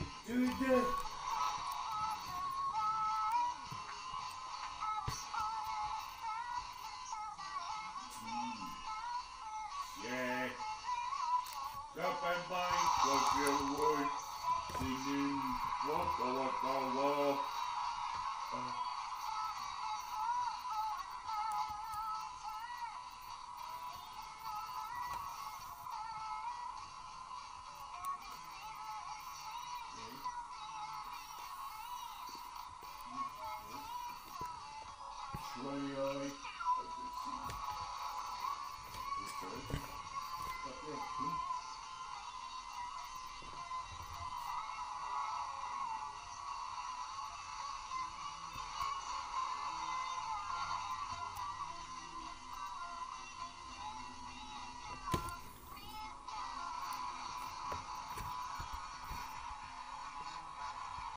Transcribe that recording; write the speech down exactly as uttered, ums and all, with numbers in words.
Do it. Yeah. Drop and bind, walk your way. Singing, waka waka waka. Shiny eye. I can see. This turn. Up there.